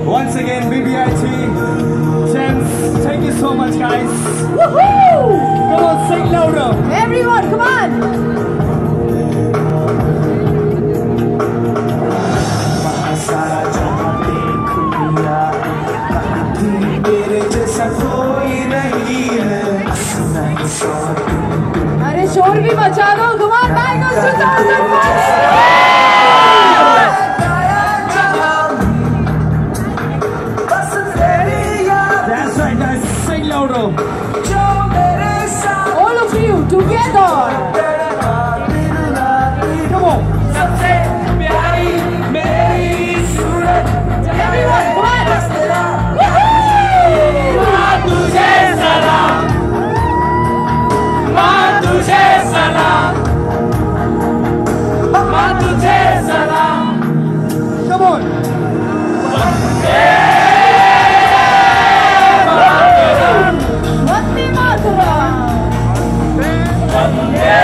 Once again, BBIT, JIMS, thank you so much, guys. Woohoo! Come on, sing louder. Everyone, come on! अरे शोर भी मचा दो, come on, Tigers 2014! All of you together. Come on. Everyone, come on. Come on. Vande Mataram.